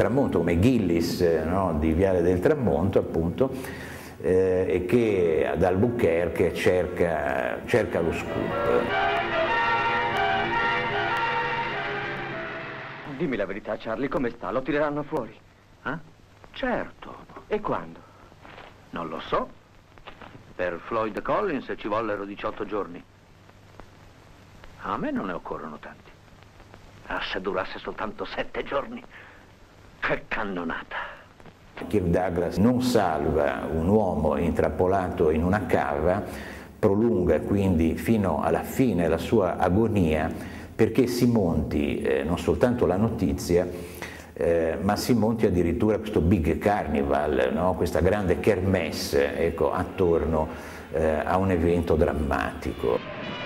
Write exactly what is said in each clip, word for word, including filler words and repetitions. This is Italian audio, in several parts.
tramonto, come Gillis, no, di Viale del Tramonto appunto, eh, e che ad Albuquerque cerca, cerca lo scoop. Dimmi la verità, Charlie, come sta? Lo tireranno fuori? Eh? Certo. E quando? Non lo so. Per Floyd Collins ci vollero diciotto giorni. A me non ne occorrono tanti. Ah, se durasse soltanto sette giorni. Che cannonata. Kirk Douglas non salva un uomo intrappolato in una cava, prolunga quindi fino alla fine la sua agonia perché si monti eh, non soltanto la notizia, eh, ma si monti addirittura questo big carnival, no? Questa grande kermesse, ecco, attorno eh, a un evento drammatico.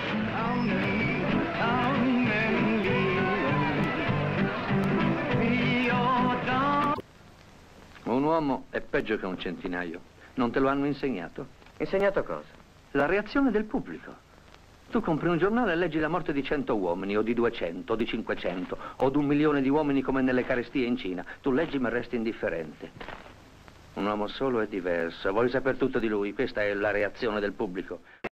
Un uomo è peggio che un centinaio. Non te lo hanno insegnato? Insegnato cosa? La reazione del pubblico. Tu compri un giornale e leggi la morte di cento uomini, o di duecento, o di cinquecento, o di un milione di uomini come nelle carestie in Cina. Tu leggi ma resti indifferente. Un uomo solo è diverso. Vuoi saper tutto di lui? Questa è la reazione del pubblico.